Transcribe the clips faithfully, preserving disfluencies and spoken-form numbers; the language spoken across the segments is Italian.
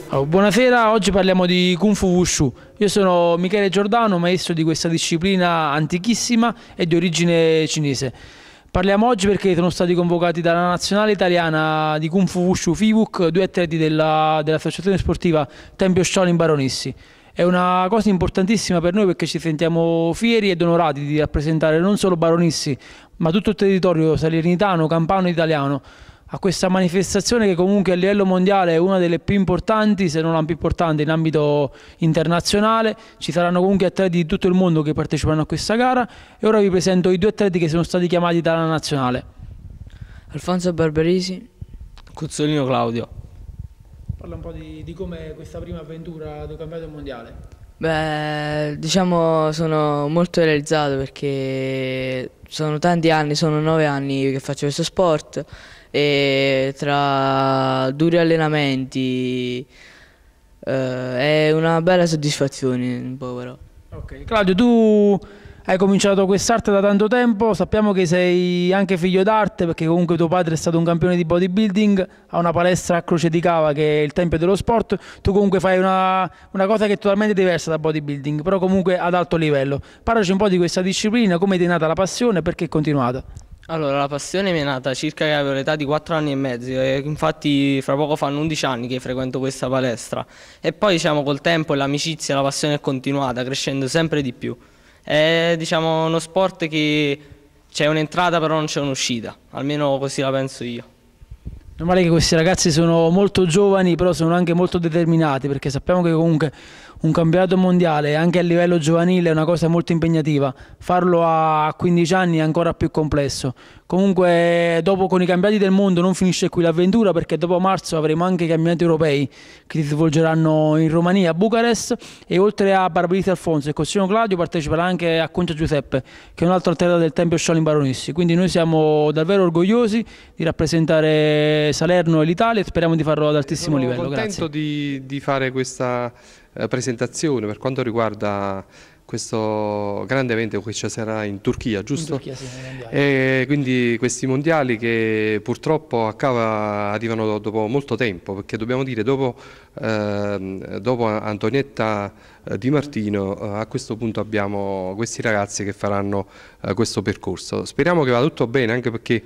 Oh, buonasera, oggi parliamo di Kung Fu Wushu. Io sono Michele Giordano, maestro di questa disciplina antichissima e di origine cinese. Parliamo oggi perché sono stati convocati dalla nazionale italiana di Kung Fu Wushu F I W U C due atleti della, dell'associazione sportiva Tempio Shaolin Baronissi. È una cosa importantissima per noi perché ci sentiamo fieri ed onorati di rappresentare non solo Baronissi, ma tutto il territorio salernitano, campano e italiano a questa manifestazione che comunque a livello mondiale è una delle più importanti, se non la più importante in ambito internazionale. Ci saranno comunque atleti di tutto il mondo che partecipano a questa gara e ora vi presento i due atleti che sono stati chiamati dalla nazionale. Alfonso Barbarisi, Cuzzolino Claudio. Parla un po' di, di come questa prima avventura del campionato mondiale. beh, diciamo sono molto realizzato perché sono tanti anni, sono nove anni che faccio questo sport e tra duri allenamenti eh, è una bella soddisfazione un po' però. Ok, Claudio, tu hai cominciato quest'arte da tanto tempo, sappiamo che sei anche figlio d'arte perché comunque tuo padre è stato un campione di bodybuilding, ha una palestra a Croce di Cava che è il tempio dello sport, tu comunque fai una, una cosa che è totalmente diversa da bodybuilding, però comunque ad alto livello. Parlaci un po' di questa disciplina, come ti è nata la passione e perché è continuata. Allora, la passione mi è nata circa che avevo l'età di quattro anni e mezzo e infatti fra poco fanno undici anni che frequento questa palestra e poi diciamo col tempo e l'amicizia la passione è continuata crescendo sempre di più. È diciamo uno sport che c'è un'entrata però non c'è un'uscita, almeno così la penso io. Normale che questi ragazzi sono molto giovani, però sono anche molto determinati, perché sappiamo che comunque un campionato mondiale anche a livello giovanile è una cosa molto impegnativa. Farlo a quindici anni è ancora più complesso. Comunque dopo con i campionati del mondo non finisce qui l'avventura, perché dopo marzo avremo anche i campionati europei che si svolgeranno in Romania, a Bucarest, e oltre a Barbarisi Alfonso e Costino Claudio parteciperà anche a Concia Giuseppe, che è un altro atleta del Tempio Shaolin Baronissi. Quindi noi siamo davvero orgogliosi di rappresentare Salerno e l'Italia e speriamo di farlo ad altissimo Sono livello. contento Grazie. di, di fare questa eh, presentazione per quanto riguarda questo grande evento che ci sarà in Turchia, giusto? In Turchia, sì, nei mondiali. E quindi questi mondiali che purtroppo a Cava arrivano dopo molto tempo, perché dobbiamo dire dopo, eh, dopo Antonietta Di Martino a questo punto abbiamo questi ragazzi che faranno eh, questo percorso. Speriamo che vada tutto bene, anche perché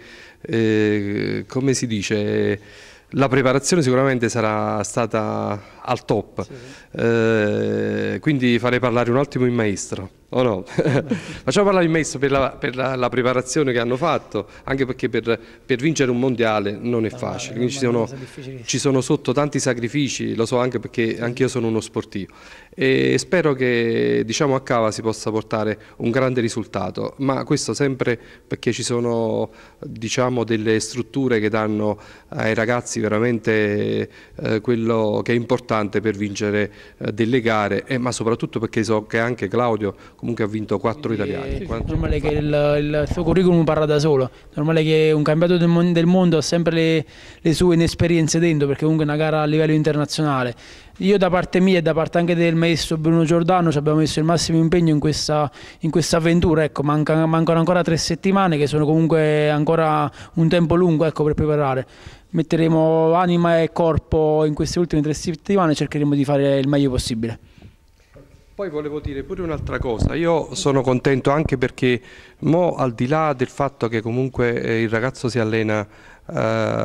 eh, come si dice la preparazione sicuramente sarà stata al top, sì. eh, quindi farei parlare un attimo il maestro, o no? Facciamo parlare il maestro per, la, per la, la preparazione che hanno fatto, anche perché per, per vincere un mondiale non è facile, quindi ci sono, ci sono sotto tanti sacrifici, lo so anche perché anch'io sono uno sportivo e spero che diciamo a Cava si possa portare un grande risultato, ma questo sempre perché ci sono diciamo delle strutture che danno ai ragazzi veramente eh, quello che è importante per vincere eh, delle gare, eh, ma soprattutto perché so che anche Claudio comunque ha vinto quattro italiani. È normale che il, il suo curriculum parla da solo, è normale che un campionato del, mon del mondo ha sempre le, le sue inesperienze dentro, perché comunque è una gara a livello internazionale. Io da parte mia e da parte anche del maestro Bruno Giordano ci abbiamo messo il massimo impegno in questa, in questa avventura, ecco, manca, mancano ancora tre settimane che sono comunque ancora un tempo lungo, ecco, per preparare. Metteremo anima e corpo in queste ultime tre settimane e cercheremo di fare il meglio possibile. Poi volevo dire pure un'altra cosa, io sono contento anche perché mo, al di là del fatto che comunque eh, il ragazzo si allena eh,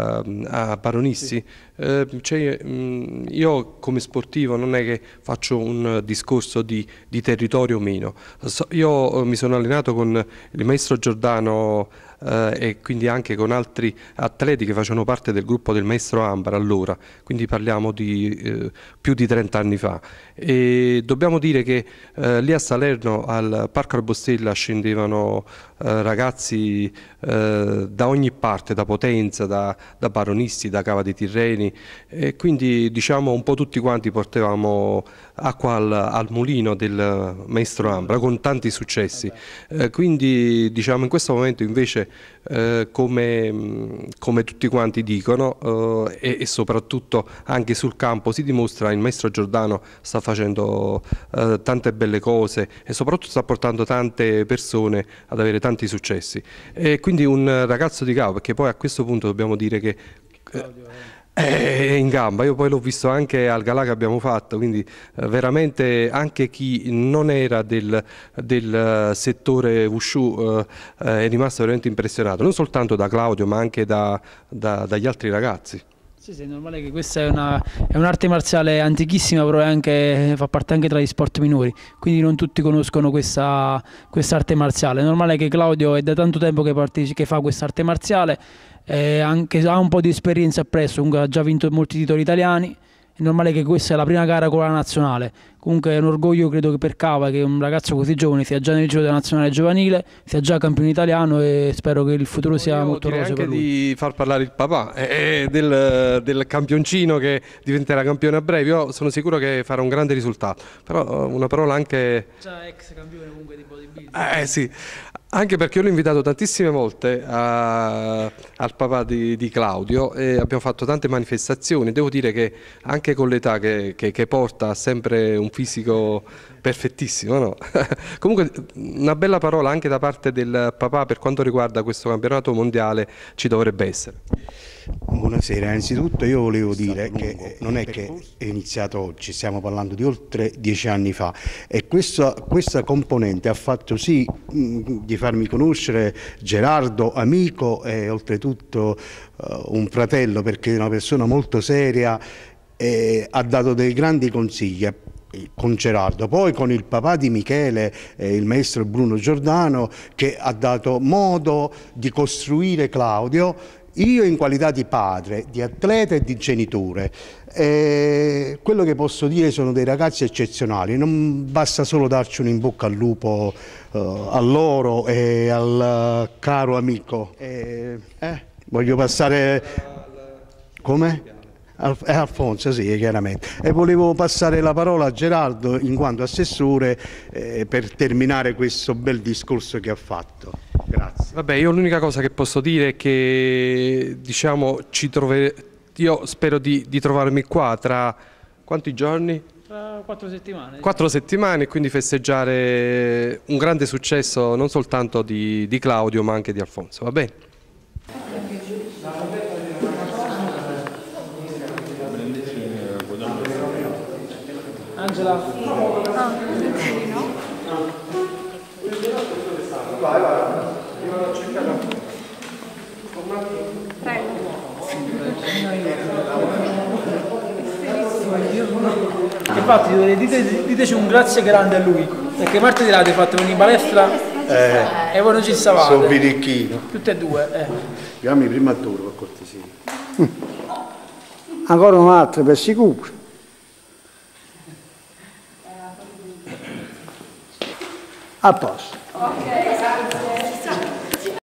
a Baronissi, sì. eh, cioè, mh, io come sportivo non è che faccio un discorso di, di territorio o meno, so, io mi sono allenato con il maestro Giordano eh, e quindi anche con altri atleti che facevano parte del gruppo del maestro Ambra allora, quindi parliamo di eh, più di trenta anni fa e dobbiamo dire che eh, lì a Salerno al Parco Arbostella scendevano eh, ragazzi eh, da ogni parte, da Potenza, da, da Baronissi, da Cava dei Tirreni e quindi diciamo un po' tutti quanti portavamo acqua al, al mulino del maestro Ambra con tanti successi, eh, quindi diciamo in questo momento invece eh, come, come tutti quanti dicono eh, e, e soprattutto anche sul campo si dimostra il maestro Giordano sta facendo eh, tante belle cose e soprattutto sta portando tante persone ad avere tanti successi e quindi un ragazzo di Cava, perché poi a questo punto dobbiamo dire che eh, È in gamba, io poi l'ho visto anche al galà che abbiamo fatto, quindi eh, veramente anche chi non era del, del settore Wushu eh, è rimasto veramente impressionato, non soltanto da Claudio ma anche da, da, dagli altri ragazzi. Sì, sì, è normale che questa è una, è un'arte marziale antichissima, però è anche, fa parte anche tra gli sport minori, quindi non tutti conoscono questa arte marziale. È normale che Claudio è da tanto tempo che, che fa questa arte marziale, eh, anche, ha un po' di esperienza appresso, comunque ha già vinto molti titoli italiani. È normale che questa è la prima gara con la nazionale, comunque è un orgoglio credo che per Cava che un ragazzo così giovane sia già nel giro della nazionale giovanile, sia già campione italiano e spero che il futuro sia Io molto roseo per lui. Anche di far parlare il papà eh, del, del campioncino che diventerà campione a breve, io sono sicuro che farà un grande risultato, però una parola anche... Già ex campione comunque di bodybuilding. Eh sì, anche perché io l'ho invitato tantissime volte a, al papà di, di Claudio e abbiamo fatto tante manifestazioni, devo dire che anche con l'età che, che, che porta ha sempre un fisico perfettissimo, no? Comunque una bella parola anche da parte del papà per quanto riguarda questo campionato mondiale ci dovrebbe essere. Buonasera, innanzitutto io volevo dire che non è che è iniziato oggi, stiamo parlando di oltre dieci anni fa e questa, questa componente ha fatto sì mh, di farmi conoscere Gerardo, amico e oltretutto uh, un fratello perché è una persona molto seria e ha dato dei grandi consigli con Gerardo, poi con il papà di Michele, eh, il maestro Bruno Giordano che ha dato modo di costruire Claudio. Io in qualità di padre, di atleta e di genitore, eh, quello che posso dire sono dei ragazzi eccezionali, non basta solo darci un in bocca al lupo eh, a loro e al uh, caro amico. Eh, eh, voglio passare... Come? Alf eh, Alfonso, sì, chiaramente. E volevo passare la parola a Gerardo in quanto assessore eh, per terminare questo bel discorso che ha fatto. Grazie. Vabbè, io l'unica cosa che posso dire è che diciamo ci troveremo, io spero di, di trovarmi qua tra quanti giorni? Tra quattro settimane. Quattro settimane e quindi festeggiare un grande successo non soltanto di, di Claudio ma anche di Alfonso, va bene? Angela. Ah, no? Vai, vai. Prego. Che fate? Dite, diteci un grazie grande a lui, perché martedì l'avete fatto venire in palestra eh, e voi non ci stavate. Sono birichino. Tutte e due. Eh. Chiami prima tu, per cortesia. Ancora un'altra per sicuro. A posto. Ok, grazie.